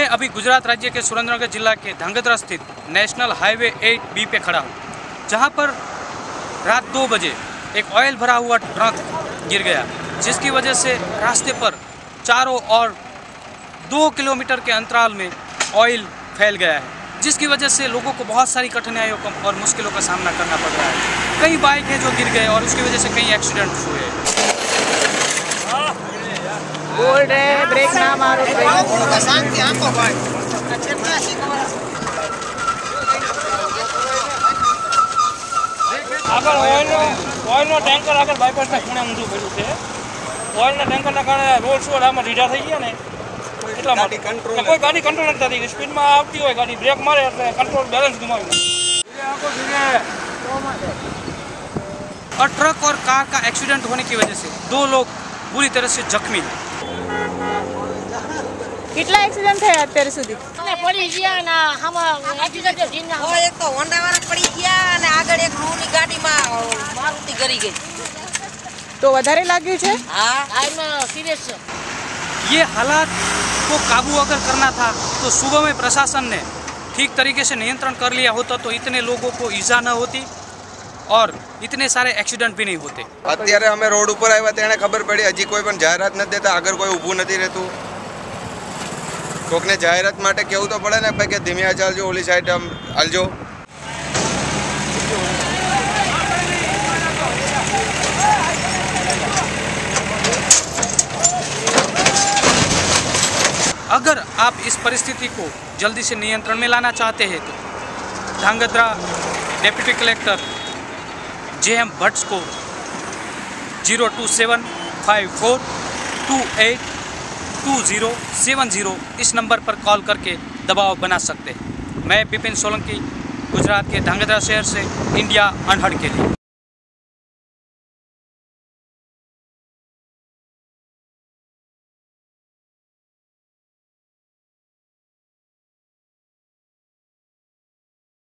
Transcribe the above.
अभी गुजरात राज्य के सुरेंद्रनगर जिला के ध्रांगध्रा स्थित नेशनल हाईवे 8B पे खड़ा हूँ, जहाँ पर रात 2 बजे एक ऑयल भरा हुआ ट्रक गिर गया, जिसकी वजह से रास्ते पर चारों ओर 2 किलोमीटर के अंतराल में ऑयल फैल गया है, जिसकी वजह से लोगों को बहुत सारी कठिनाइयों और मुश्किलों का सामना करना पड़ रहा है। कई बाइक हैं जो गिर गए और उसकी वजह से कई एक्सीडेंट हुए। बोल रहे ब्रेक ना मारो, આગળ ઓઇલનો ટેન્કર આગળ બાયપાસના ખૂણે ઊંધું પડ્યું છે। ઓઇલના ટેન્કરના કારણે રોડ શો આમાં ઢીલા થઈ ગયા ને એટલા માટે કોઈ ગાડી કંટ્રોલ નથી થતી। સ્પીડમાં આવતી હોય ગાડી, બ્રેક મારે એટલે કંટ્રોલ બેલેન્સ ગુમાવી દે। और ट्रक और कार का एक्सीडेंट होने की वजह से 2 लोग बुरी तरह से जख्मी हैं। કેટલા એક્સિડન્ટ થયા અત્યાર સુધી? પડી ગયા ને આમાં એક્સિડન્ટ થઈને એક તો હોન્ડા વાળા પડી ગયા અને આગળ એક રૂની ગાડીમાં મારુતિ ગરી ગઈ। તો વધારે લાગ્યું છે? હા, આમાં सीरियस છે। ये हालात को काबू अगर करना था तो सुबह में प्रशासन ने ठीक तरीके से नियंत्रण कर लिया होता तो इतने लोगों को ईजा न होती और इतने सारे एक्सीडेंट भी नहीं होते। અત્યારે અમે રોડ ઉપર આવ્યા તેને ખબર પડી, હજી કોઈ પણ જાહેરાત નથી દેતા, આગળ કોઈ ઊભું નથી રહેતું। કોકને જાહેરાત માટે કહેવું તો પડે ને ભાઈ કે ધીમે ચાલજો, ઓલી સાઈડ હાલજો। अगर आप इस परिस्थिति को जल्दी से नियंत्रण में लाना चाहते हैं तो Dhrangadhra deputy collector JM Bhatt को 02754282070 इस नंबर पर कॉल करके दबाव बना सकते हैं। मैं विपिन सोलंकी, गुजरात के ध्रांगध्रा शहर से इंडिया अनहर्ड के लिए।